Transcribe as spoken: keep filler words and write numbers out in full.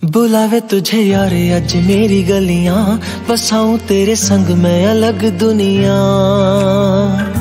बुलावे तुझे यार अज मेरी गलियां, बसाऊं तेरे संग मैं अलग दुनिया।